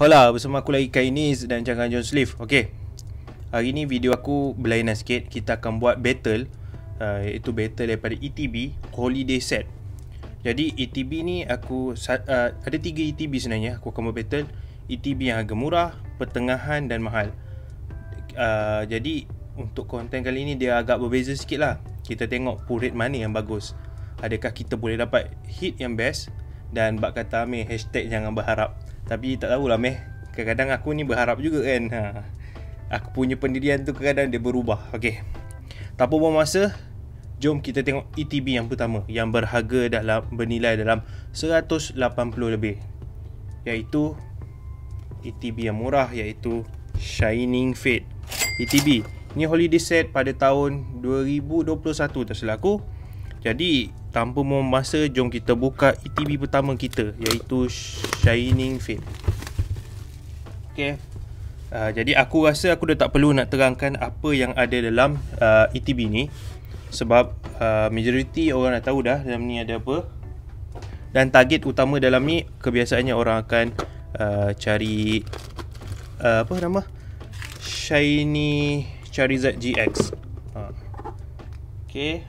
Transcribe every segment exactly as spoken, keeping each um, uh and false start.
Hola, bersama aku lagi Kainis dan Jangan John Sleeve. Okay, hari ni video aku berlainan sikit. Kita akan buat battle, uh, iaitu battle daripada E T B Holiday Set. Jadi E T B ni aku uh, ada tiga E T B sebenarnya. Aku akan buat battle E T B yang harga murah, pertengahan dan mahal. uh, Jadi untuk konten kali ni dia agak berbeza sikit lah. Kita tengok pull rate mana yang bagus. Adakah kita boleh dapat hit yang best. Dan bak kata Amir, hashtag jangan berharap. Tapi tak tahulah meh, kadang-kadang aku ni berharap juga kan. ha. Aku punya pendirian tu kadang-kadang dia berubah. Okay, tanpa buang masa, jom kita tengok E T B yang pertama, yang berharga dalam, bernilai dalam seratus lapan puluh lebih, iaitu E T B yang murah, iaitu Shining Fate E T B. Ni holiday set pada tahun dua ribu dua puluh satu tak silap aku. Jadi tanpa membuang masa, jom kita buka E T B pertama kita, iaitu Shining Fate. Okay, uh, jadi aku rasa aku dah tak perlu nak terangkan apa yang ada dalam uh, E T B ni, sebab uh, majoriti orang dah tahu dah dalam ni ada apa. Dan target utama dalam ni kebiasaannya orang akan uh, cari uh, apa nama, Shiny Charizard G X. uh. Okay,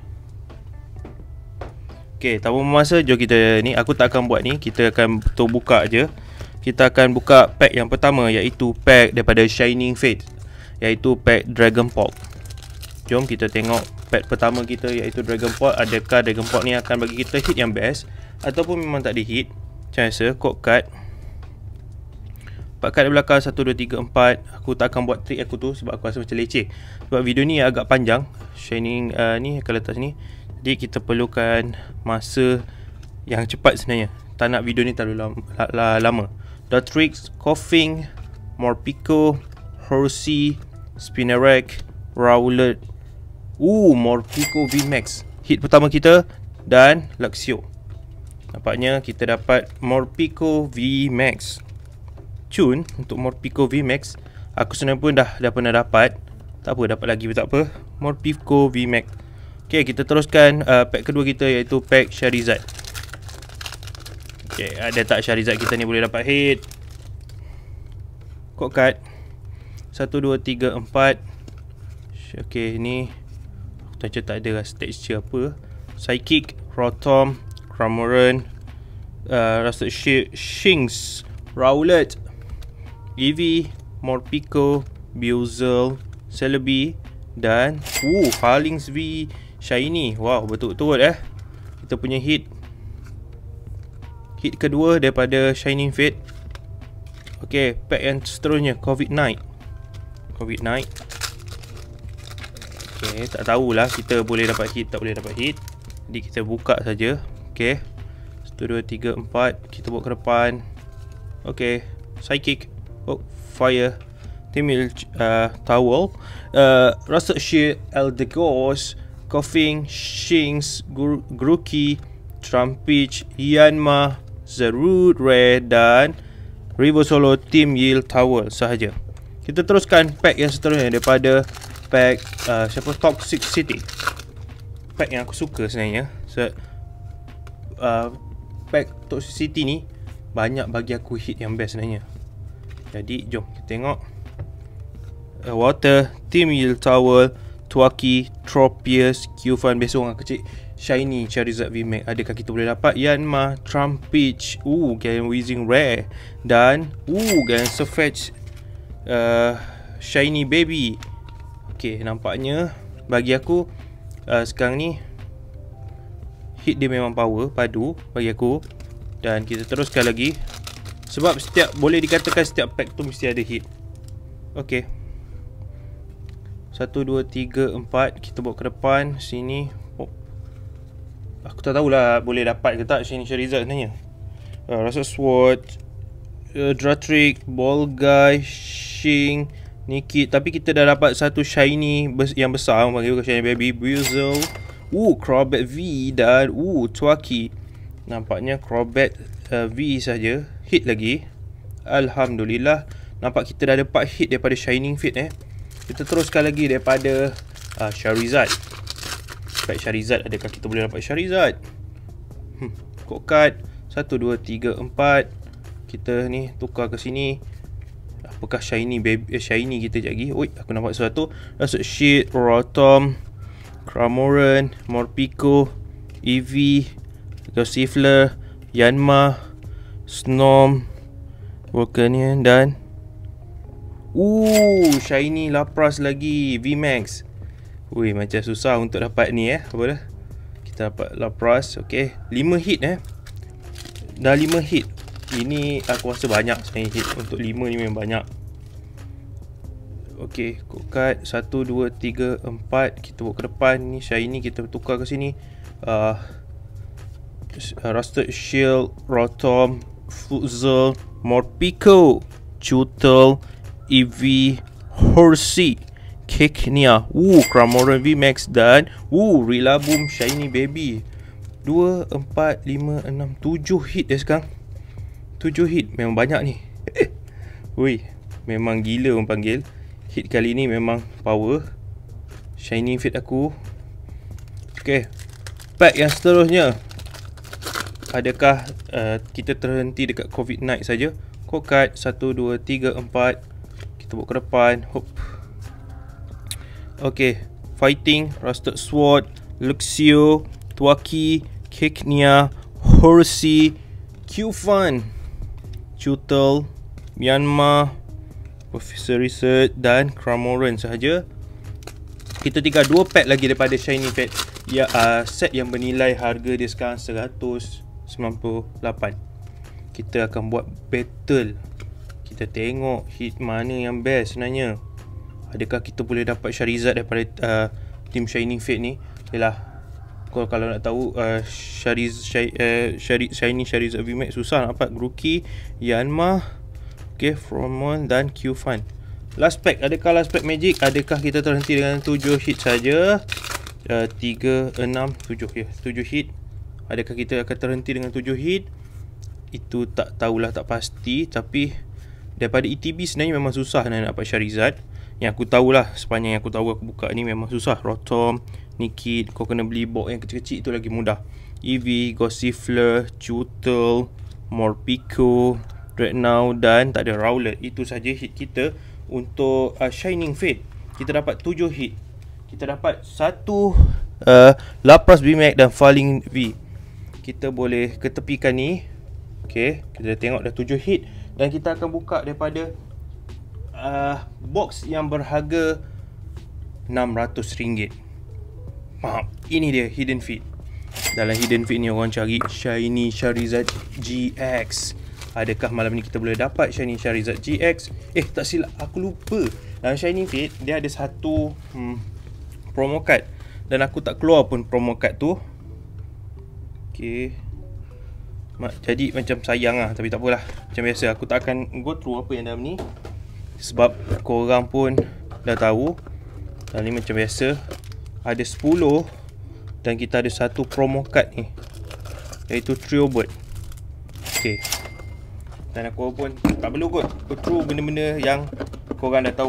Okay, tanpa masa, jom kita ni, aku tak akan buat ni, kita akan betul buka je. Kita akan buka pack yang pertama, iaitu pack daripada Shining Fate, iaitu pack Dragon Pulp. Jom kita tengok pack pertama kita, iaitu Dragon Pulp. Adakah Dragon Pulp ni akan bagi kita hit yang best, ataupun memang tak ada hit. Macam biasa, code card empat card di belakang, satu, dua, tiga, empat. Aku tak akan buat trick aku tu sebab aku rasa macam leceh. Sebab video ni agak panjang. Shining uh, ni akan letak sini. Jadi kita perlukan masa yang cepat sebenarnya. Tak nak video ni terlalu lama, lama. Dartrix, Coughing, Morpeko, Horsey, Spinarak, Rowlet. Uh, Morpeko V Max, hit pertama kita. Dan Luxio. Nampaknya kita dapat Morpeko V Max. Cun untuk Morpeko V Max, aku sebenarnya pun dah, dah pernah dapat. Tak apa, dapat lagi pun tak apa. Morpeko V Max. Okay, kita teruskan uh, pack kedua kita, iaitu pack Charizard. Okay, ada tak Charizard kita ni boleh dapat hit? Code card satu, dua, tiga, empat. Okay, ni aku tak ada stage apa. Psychic, Rotom, Cramoran, uh, Rusted Shinx, Rowlet, Eevee, Morpeko, Buizel, Celebi dan uh, Falings V Shiny. Wow, betul-betul eh. Kita punya hit Hit kedua daripada Shining Fate. Okay, pack yang seterusnya, Covid Knight. Covid Knight. Okay, tak tahulah kita boleh dapat hit, tak boleh dapat hit. Jadi kita buka saja. Okay, satu, dua, tiga, empat. Kita buat ke depan. Okay, Psychic, oh, Fire, Timil, uh, Towel, uh, Rusted Shield, Eldegoss, Coughing, Shinx, Grookey, Trumpich, Yanma, Zarude Rare dan Rivosolo Team Yield Tower sahaja. Kita teruskan pack yang seterusnya daripada pack uh, siapa, Toxic City. Pack yang aku suka sebenarnya. So, uh, pack Toxic City ni banyak bagi aku hit yang best sebenarnya. Jadi jom kita tengok. uh, Water, Team Yield Tower, Twaki, Tropius, Qfan. Biasa orang kecil. Shiny Charizard V Max. Adakah kita boleh dapat Yanma, Trumpich, uh, Galen Weezing Rare dan uh, Galen Surfetch, uh, Shiny Baby. Okay, nampaknya bagi aku uh, sekarang ni hit dia memang power, padu bagi aku. Dan kita teruskan lagi, sebab setiap, boleh dikatakan setiap pack tu mesti ada hit. Okay, satu, dua, tiga, empat. Kita bawa ke depan sini. Oh, aku tak tahulah boleh dapat ke tak Shiny Charizard sebenarnya. uh, Rasa Sword, uh, Dartrix, Bolgai, Shing, Nikit. Tapi kita dah dapat satu Shiny bes yang besar, bagi aku Shiny Baby, Buizel, uh, Crobat V dan uh, Twaki. Nampaknya Crobat uh, V saja hit lagi. Alhamdulillah. Nampak kita dah dapat hit daripada Shining Fate eh. Kita teruskan lagi daripada uh, Charizard. Pack Charizard, adakah kita boleh dapat Charizard? Hmm, code card satu, dua, tiga, empat. Kita ni tukar ke sini. apakah shiny baby, eh, shiny kita sekejap lagi. Oi, aku nampak sesuatu. Rasa Shit, Rotom, Cramoran, Morpeko, Eevee, Gossifleur, Yanma, Snom, Volcanion dan Uh, shiny Lapras lagi, V Max. Ui, macam susah untuk dapat ni eh. Apa dah? Kita dapat Lapras. Okay, lima hit eh. Dah lima hit. Ini aku rasa banyak shiny hit. Untuk lima ni memang banyak. Okay, code card satu, dua, tiga, empat. Kita bawa ke depan. Ni shiny kita tukar ke sini. uh, Rusted Shield, Rotom, Fuzel, Morpeko, Chutel, Eevee, Horsea, Keknia, Woo, Cramoran V Max dan Woo, Rillaboom shiny baby. Dua, empat, lima, enam, tujuh hit dah sekarang. Tujuh hit, memang banyak ni. Ui, memang gila orang panggil. Hit kali ni memang power. Shiny fit aku. Okay, pack yang seterusnya. Adakah uh, kita terhenti dekat COVID Night saja? Code card satu, dua, tiga, empat. Kita bawa ke depan. Hop. Okay, Fighting, Rusted Sword, Luxio, Twaki, Keknia, Horsea, Qfun, Chutel, Myanmar, Professor Research dan Cramoran sahaja. Kita tinggal dua pack lagi daripada shiny pack. Ya, uh, set yang bernilai harga dia sekarang seratus sembilan puluh lapan. Kita akan buat battle. Kita tengok hit mana yang best sebenarnya. Adakah kita boleh dapat Charizard daripada uh, team Shiny Fate ni? Yalah, kalau, kalau nak tahu uh, Chariz, Chari, uh, Chari, Shiny Charizard V Max susah nak dapat. Grookey, Yanma, okay, Fromon dan Qfun. Last pack, adakah last pack magic? Adakah kita terhenti dengan tujuh hit saja? uh, tiga, enam, tujuh, ya, tujuh hit. Adakah kita akan terhenti dengan tujuh hit? Itu tak tahulah, tak pasti. Tapi daripada E T B sebenarnya memang susah nak dapat Charizard. Yang aku tahulah, sepanjang yang aku tahu aku buka ni memang susah. Rotom, Nickit, kau kena beli box yang kecil-kecil itu lagi mudah. Eevee, Gossifleur, Chutel, Morpeko, Dreadnought dan tak ada Rowlet. Itu saja hit kita untuk uh, Shining Fate. Kita dapat tujuh hit. Kita dapat satu uh, Lapras V Max dan Falling V. Kita boleh ketepikan ni. Okay, kita tengok dah tujuh hit. Dan kita akan buka daripada uh, box yang berharga enam ratus ringgit. Maaf, ini dia Hidden Feat. Dalam Hidden Feat ni orang cari Shiny Charizard G X. Adakah malam ni kita boleh dapat Shiny Charizard G X? Eh, tak silap, aku lupa. Dalam Shiny Feat dia ada satu hmm, promo card. Dan aku tak keluar pun promo card tu. Okay, jadi macam sayang lah. Tapi tak apalah, macam biasa aku tak akan go through apa yang dalam ni, sebab korang pun dah tahu. Dan ni macam biasa, ada sepuluh. Dan kita ada satu promo card ni, iaitu Trio Bird. Okay, dan aku pun tak perlu kot go through benda-benda yang korang dah tahu.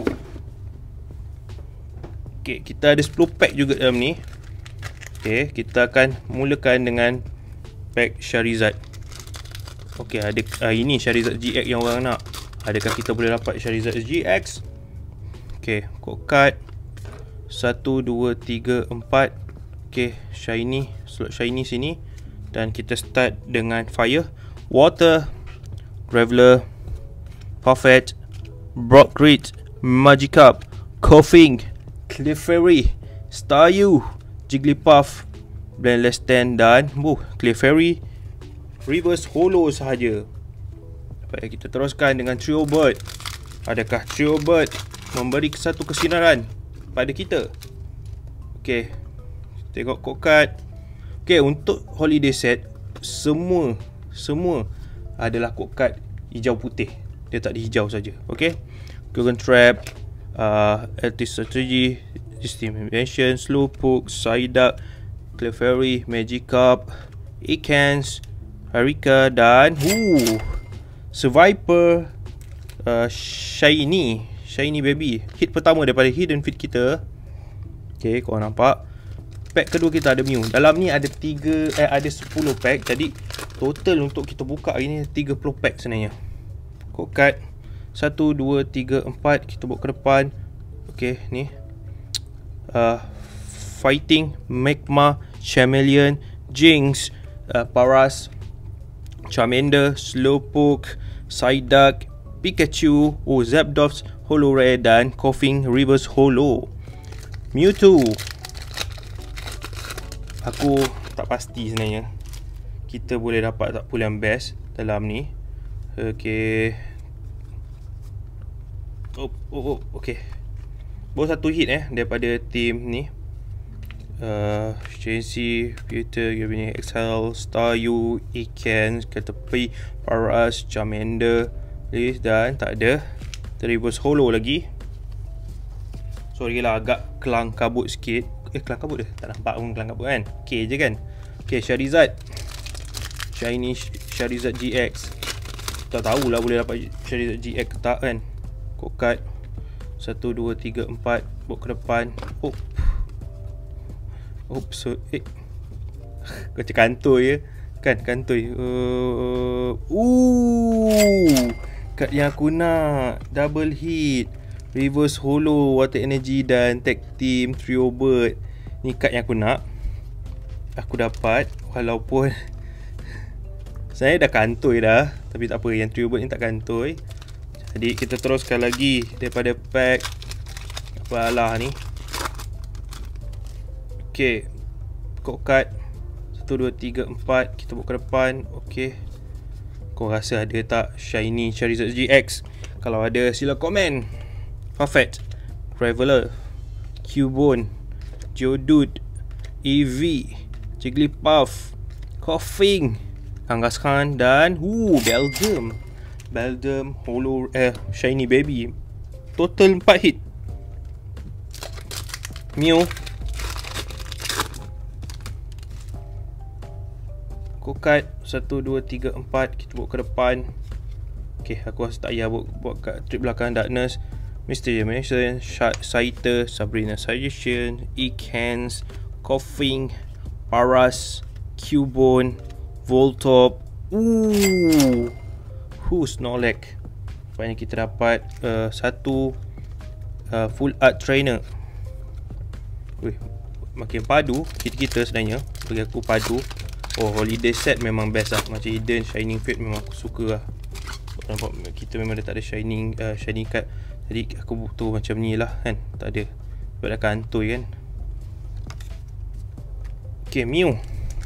Okay, kita ada sepuluh pack juga dalam ni. Okay, kita akan mulakan dengan pack Charizard. Okay, ada uh, ini Charizard G X yang orang nak. Adakah kita boleh dapat Charizard G X? Okay, code card satu, dua, tiga, empat. Okay, shiny, slot shiny sini. Dan kita start dengan Fire, Water, Graveler, Farfetch, Brockgrit, Magikarp, Koffing, Clefairy, Staryu, Jigglypuff, Blendless Stand dan buh, Clefairy Reverse Holo sahaja. Baik, kita teruskan dengan Trio Bird. Adakah Trio Bird memberi satu kesinaran pada kita? Okay, tengok code card. Okay, untuk holiday set, semua Semua adalah code card hijau putih. Dia tak di hijau saja. Okay, Gorgon Trap, uh, Altis Strategy, System Invention, Slowpoke, Psyduck, Clefairy, Magikarp, Ekans, Harika dan Woo, Survivor, uh, Shiny Shiny Baby. Hit pertama daripada Hidden Feat kita. Okay, korang nampak. Pack kedua kita ada Mew. Dalam ni ada tiga, eh, ada sepuluh pack. Jadi total untuk kita buka hari ni tiga puluh pack sebenarnya. Code card Satu, dua, tiga, empat. Kita bawa ke depan. Okay, ni uh, Fighting, Magma, Chameleon, Jinx, uh, Paras, Charmander, Slowpoke, Psyduck, Pikachu, oh, Zapdos, Holo Rare dan Koffing Reverse Holo. Mewtwo, aku tak pasti sebenarnya kita boleh dapat tak pull yang best dalam ni. Okay. Oh, oh, oh, okay. Baru satu hit eh daripada team ni. Uh, Chancy, Peter, Gavin, Excel, Staryu, Iken, Caterpie, Paras, Charmander, Liz dan tak ada Reverse Holo lagi. Sorry lah agak kelang kabut sikit. Eh kelang kabut dah. Tak nampak pun kelang kabut kan. Okay je kan. Okay, Charizard. Shiny Charizard G X. Tak tahulah boleh dapat Charizard G X ke tak kan. Code card satu, dua, tiga, empat. Bawa ke depan. Oh. Oops, so, eh. Macam kantoi ya. Kan, kantoi. Uh, Ooh, kad yang aku nak. Double hit. Reverse Holo, Water Energy dan Tag Team Trio Bird. Ni kad yang aku nak. Aku dapat. Walaupun saya dah kantoi dah. Tapi tak apa, yang Trio Bird ni tak kantoi. Jadi kita teruskan lagi daripada pack apalah ni. Okay, code card satu, dua, tiga, empat. Kita buka ke depan. Okay, kau rasa ada tak Shiny Charizard G X? Kalau ada sila komen. Farfetch, Graveler, Cubone, Geodude, Eevee, Jigglypuff, Koffing, Kangaskhan dan uh, Beldum. Beldum Holo eh Shiny Baby. Total empat hit. Mew, Code satu, dua, tiga, empat. Kita bawa ke depan. Okay, aku rasa tak payah buat, buat kat trip belakang. Darkness, Mister Dimension, Scyther, Sabrina Suggestion, Ekans, Koffing, Paras, Cubone, Voltop. Ooh, Who Snorlax. Lepas kita dapat uh, satu uh, Full Art Trainer. Wih, makin padu kita-kita sebenarnya. Bagi aku padu. Oh, holiday set memang best lah. Macam Eden, Shining Fate memang aku suka lah. Nampak kita memang dah tak ada Shining uh, Shining card. Jadi aku butuh macam ni lah kan. Tak ada. Sebab dah kantoi kan. Okay, Mew.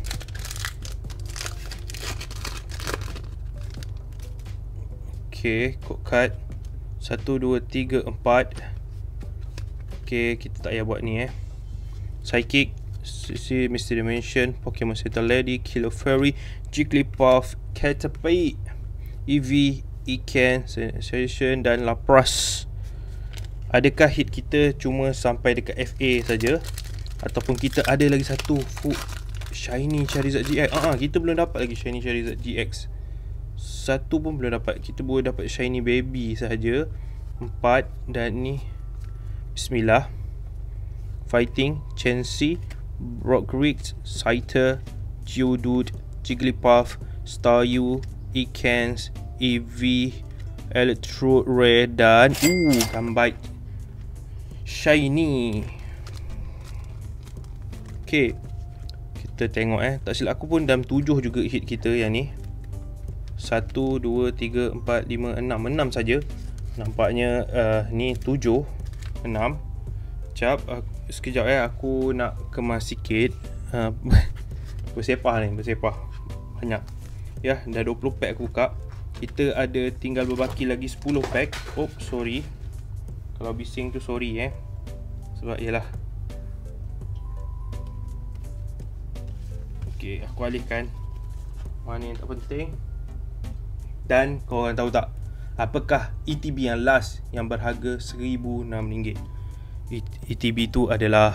Okay, code card satu, dua, tiga, empat. Okay, kita tak payah buat ni eh. Psychic, si Mister Dimension, Pokemon Center Lady, Killer Fairy, Jigglypuff, Caterpie, Eevee, Iken, Sensation dan Lapras. Adakah hit kita cuma sampai dekat F A saja, ataupun kita ada lagi satu full Shiny Charizard G X? Ah, uh, kita belum dapat lagi Shiny Charizard G X. Satu pun belum dapat. Kita boleh dapat Shiny Baby sahaja. Empat. Dan ni Bismillah. Fighting, Chansey, Rockruff, Scyther, Geodude, Jigglypuff, Staryu, Ekans, Eevee, Electro Rare dan uh, Gambite Shiny. Okay, kita tengok eh. Tak silap aku pun dalam tujuh juga hit kita yang ni. Satu, dua, tiga, empat, lima, enam. Enam saja. Nampaknya uh, ni tujuh, enam. Sekejap, uh, sekejap eh. Aku nak kemas sikit. uh, Bersepah ni, bersepah banyak. Ya, dah dua puluh pack aku buka. Kita ada tinggal berbaki lagi sepuluh pack. Oh, sorry. Kalau bising tu sorry eh. Sebab ialah. Okay, aku alihkan mana yang tak penting. Dan korang tahu tak, apakah E T B yang last yang berharga seribu enam ringgit? E T B tu adalah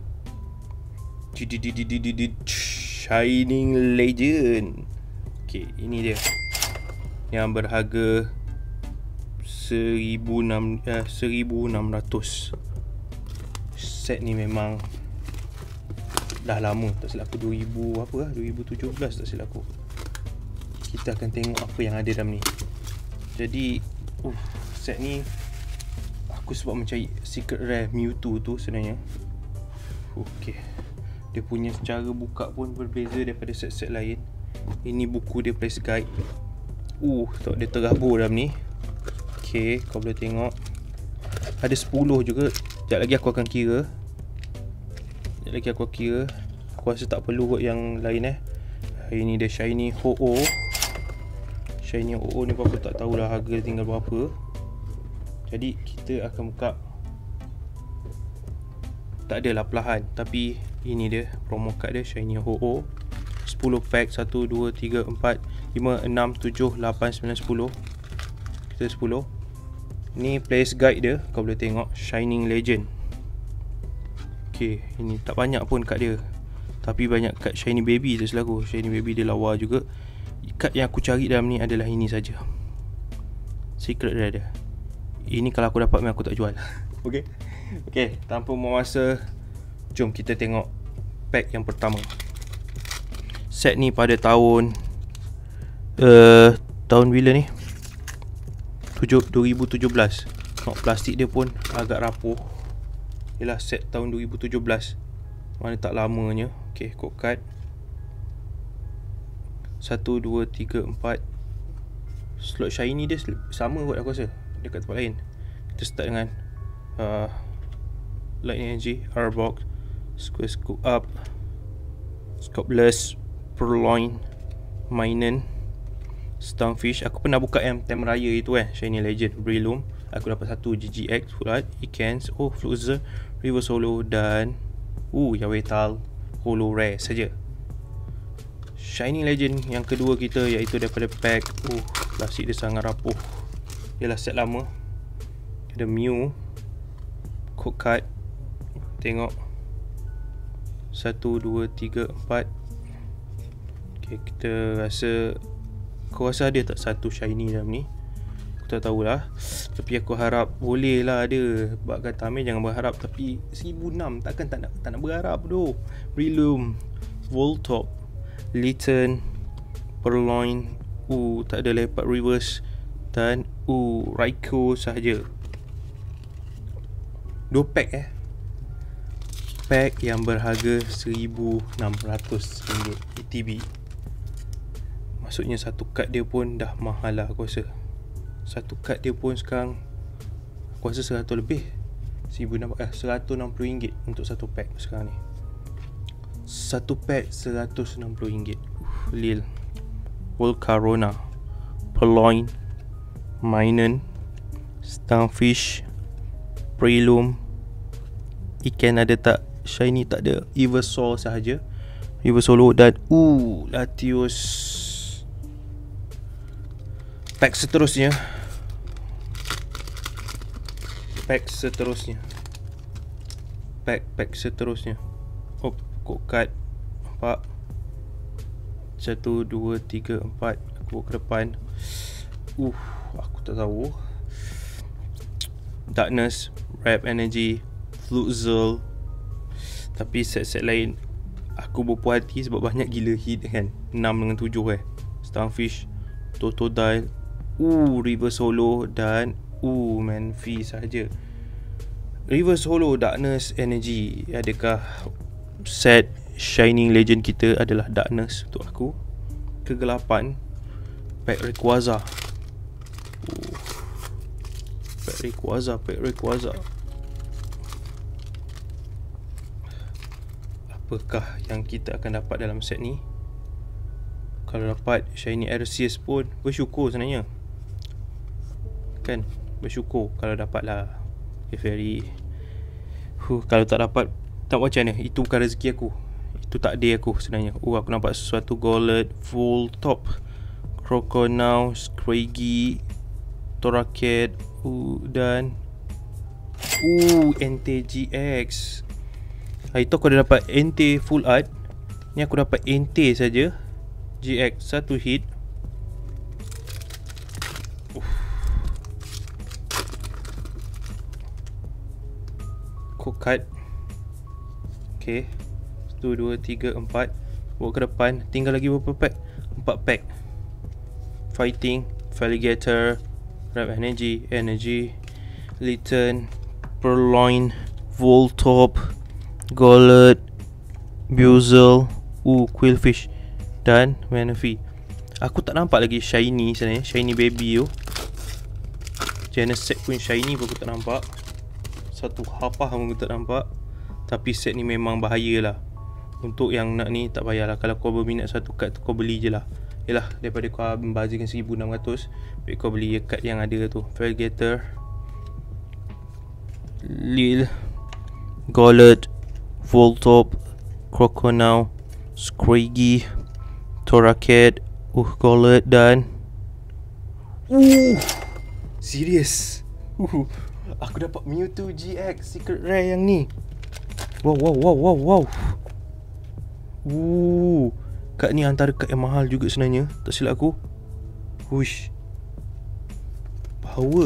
Shining Legend. Okay, ini dia yang berharga seribu enam ratus. Set ni memang dah lama, tak silap aku dua ribu apa lah, dua ribu tujuh belas tak silap aku. Kita akan tengok apa yang ada dalam ni. Jadi Uh, set ni aku sebab mencari secret rare Mewtwo tu sebenarnya. Okay, dia punya cara buka pun berbeza daripada set-set lain. Ini buku dia, place guide. Uh, tak dia terabur dalam ni. Okay, kau boleh tengok ada sepuluh juga. Sekejap lagi aku akan kira. Sekejap lagi aku kira. Aku rasa tak perlu kot yang lain eh. Ini dia shiny Ho-Oh. Shiny Ho-Oh ni aku tak tahulah harga tinggal berapa. Jadi kita akan buka. Tak adalah perlahan, tapi ini dia promo card dia, shiny Ho-Oh. Sepuluh pack. Satu, dua, tiga, empat, lima, enam, tujuh, lapan, sembilan, sepuluh. Kita sepuluh. Ni place guide dia, kau boleh tengok. Shining Legend. Okay, ini tak banyak pun kad dia, tapi banyak kad shiny baby tu selaku. Shiny baby dia lawa juga. Kad yang aku cari dalam ni adalah ini saja. Secret rare dia. Ini kalau aku dapat memang aku tak jual. Okay. Okay, tanpa membuang masa, jom kita tengok pack yang pertama. Set ni pada tahun uh, tahun bila ni? dua ribu tujuh belas. Not plastik dia pun agak rapuh. Yalah, set tahun dua ribu tujuh belas. Mana tak lamanya. Okay, code card satu, dua, tiga, empat. Slot shiny dia sama kot aku rasa, dekat tempat lain. Kita start dengan uh, Lightning Energy, Arbok, Square Scoop Up, Scopless, Purloin, Minun, Stunfish. Aku pernah buka yang tem raya itu eh, Shiny Legend, Breloom. Aku dapat satu G G X, Full Art, Ikens, oh Fluxer, Reverse Holo dan uh, Yawetal Holo Rare saja. Shiny Legend yang kedua kita, iaitu daripada pack. Uh, plastik dia sangat rapuh. Ialah set lama. Ada Mew, code card. Tengok satu, dua, tiga, empat. Okay, kita rasa, kau rasa ada tak satu shiny dalam ni? Aku tak tahulah, tapi aku harap boleh lah ada. Sebab kata Amir jangan berharap, tapi seribu enam takkan tak nak, tak nak berharap tu. Breloom, Voltop, Litten, Purloin, uh, tak ada leopard reverse, dan uh, Raikou sahaja. Dua pack eh. Pack yang berharga seribu enam ratus ringgit E T B. Maksudnya satu kad dia pun dah mahal lah aku rasa. Satu kad dia pun sekarang aku rasa seratus lebih. seribu enam ratus, eh, seratus enam puluh ringgit untuk satu pack sekarang ni. Satu pack seratus enam puluh ringgit. uh, Lil, Volcarona, Purloin, Minun, Stunfish, Breloom, Iken ada tak? Shiny tak ada. Eversoul sahaja. Eversoul dan uh, Latios. Pack seterusnya. Pack seterusnya. Pack pack seterusnya. Oh, code card. Nampak? Satu, dua, tiga, empat. Aku bawa ke depan. Uh, aku tak tahu. Darkness, Rap Energy, Fluxel. Tapi set-set lain aku berpuas hati sebab banyak gila hit kan. enam dengan tujuh eh. Stunfish, Totodile, uh, Reverse Holo dan uh, Manphy sahaja. Reverse Holo, Darkness Energy. Adakah set Shining Legend kita adalah Darkness untuk aku? Kegelapan, Pack Rayquaza. uh, Pack Rayquaza, Pack Rayquaza. Apakah yang kita akan dapat dalam set ni? Kalau dapat Shiny Arceus pun bersyukur sebenarnya. Kan? Bersyukur kalau dapat lah. Okay, very huh, kalau tak dapat, tak macam mana. Itu bukan rezeki aku. Itu takdir aku sebenarnya. Oh, aku nampak sesuatu Golett, Full Top, Croconaw, Scraggy, Torracat, uh, dan uh, N T G X. Hari tu aku dah dapat N T Full Art. Ni aku dapat N T saja. G X satu hit. Uff. Code card. Okay, satu, dua, tiga, empat. Bawa ke depan. Tinggal lagi berapa pack? Empat pack. Fighting, Alligator, Rap Energy, Energy, Litten, Purloin, Voltop, Gollet, Buzel, uh, Quillfish dan Manaphy. Aku tak nampak lagi Shiny sana, Shiny Baby tu. Genesect pun Shiny pun aku tak nampak. Satu Hapah pun aku tak nampak. Tapi set ni memang bahaya lah. Untuk yang nak ni tak payahlah. Kalau kau berminat satu kad tu, kau beli je lah. Yelah, daripada kau membazirkan seribu enam ratus, baik kau beli kad yang ada tu. Velgator, Lil, Gollet, Voltop, Croconaw, Scraggy, Torracat, uh, Gollet dan Uh serius. Uh, aku dapat Mewtwo G X Secret Rare yang ni. Wow wow wow wow wow. Uh, kad ni antara kad yang mahal juga sebenarnya, tak silap aku. Hush. Power.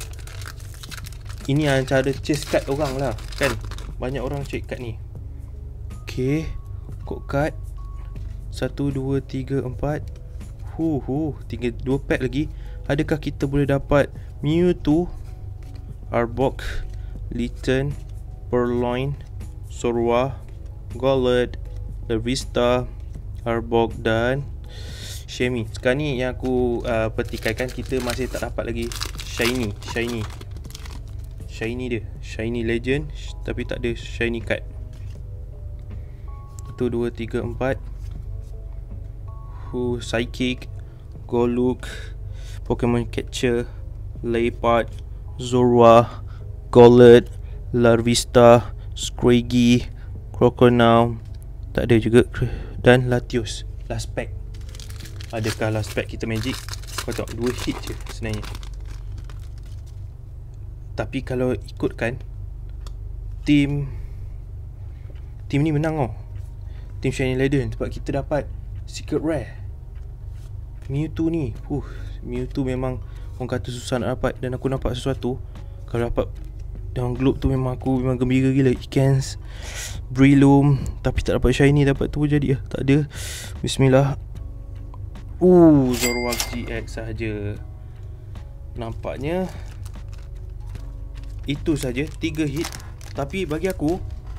Ini antara chase kad orang lah kan. Banyak orang check kad ni. Okay, kod kad satu, dua, tiga, empat. Huh, huh, tinggal dua pack lagi. Adakah kita boleh dapat Mewtwo, Arbok, Litten, Purloin, Zorua, Golett, Larvista, Arbok dan Shiny. Sekarang ni yang aku uh, petikaikan, kita masih tak dapat lagi Shiny. Shiny Shiny dia, Shiny Legend, tapi tak ada Shiny card. satu, dua, tiga, empat. Hu, Psychic, Goluk, Pokemon Catcher, Leopard, Zorua, Golett, Larvista, Scraggy, Croconaw, tak ada juga, dan Latios. Last pack. Adakah last pack kita magic? Kau tengok, dua hit je sebenarnya. Tapi kalau ikutkan, Team Team ni menang tau. Team Shiny Legend, sebab kita dapat Secret Rare Mewtwo ni. uh, Mewtwo memang orang kata susah nak dapat. Dan aku nampak sesuatu. Kalau dapat dalam globe tu memang aku memang gembira gila. Ikens, Breloom, tapi tak dapat Shiny. Dapat tu jadi lah, tak ada. Bismillah. Uh, Zoroark G X sahaja. Nampaknya itu saja, tiga hit. Tapi bagi aku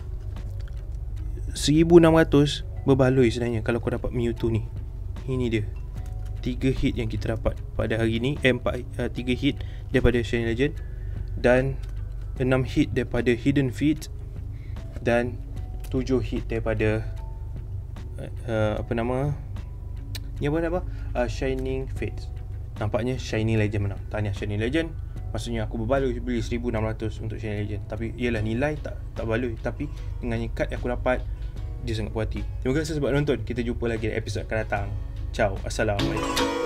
seribu enam ratus berbaloi sebenarnya kalau kau dapat Mewtwo ni. Ini dia, tiga hit yang kita dapat pada hari ni. Eh, empat, uh, tiga hit daripada Shiny Legend dan enam hit daripada Hidden Feet dan tujuh hit daripada uh, apa nama ni, apa apa uh, Shining Fates. Nampaknya Shiny Legend menang. Tahniah Shiny Legend. Maksudnya aku berbaloi beli seribu enam ratus untuk Shiny Legend. Tapi ialah nilai tak tak baloi, tapi dengan kad yang aku dapat, dia sangat puas hati. Terima kasih sebab nonton. Kita jumpa lagi di episod akan datang. Ciao. Assalamualaikum.